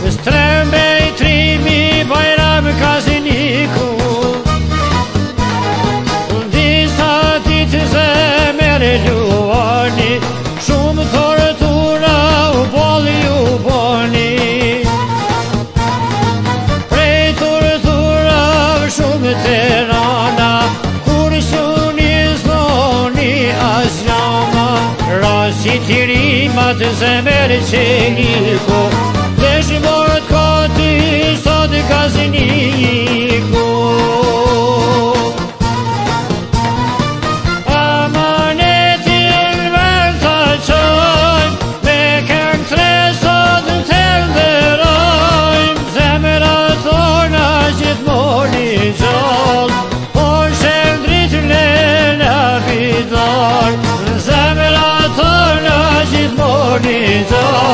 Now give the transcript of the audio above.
Strembe I trimi Bajram Kaziniku Disa ditë zemër e luani Shumë tortura u bolli u boni Prej tortura shumë të rana Kur suni zoni asjama Rasi të rimat zemër që niko Dëshmorët kati sot Kaziniku Amanetin vel të qojmë Me këngë tre sot të ndërojmë Zemëra tona gjithmoni gjallë Por shëndrit lena bidar Zemëra tona gjithmoni gjallë